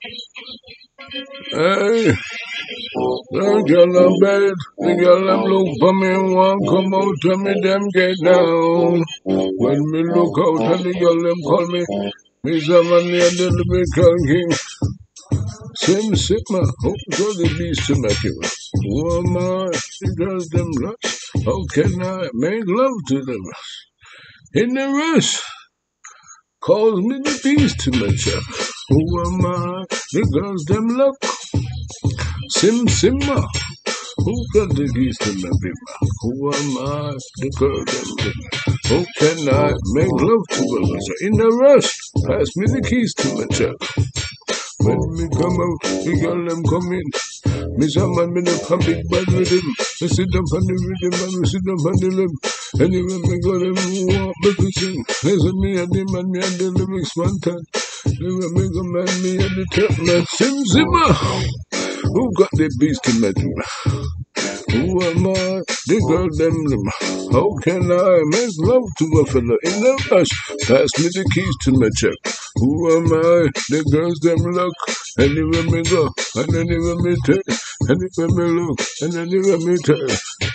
Hey, the girl in bed, the girl them look for me, one come out to me, them get down. When me look out and the girl them call me, me someone near the little king. Sim Sigma, hope so the beast to make you. Who am I? Because them lust. How can I make love to them? In the rush, calls me the beast to make you. Who am I? Because them luck. Sim Simma. Who got the keys to my people? Who am I? The girl them. How can I make love to them? In the rush, pass me the keys to my check. When me come out, the girl them come in. Me some man me the big bad rhythm. Me sit down on the rhythm and we sit down on the limb. Anyway me go them walk me to sing. Listen me and the man me and the lyrics one time. Anyway me go man me and the top man Sim Zimmer. Who got the beast to measure? Who am I? The girl them. How can I make love to a fella in the rush? Pass me the keys to my check. Who am I? The girls them look. Anywhere me go, and anywhere me take, anywhere me look, and anywhere me take.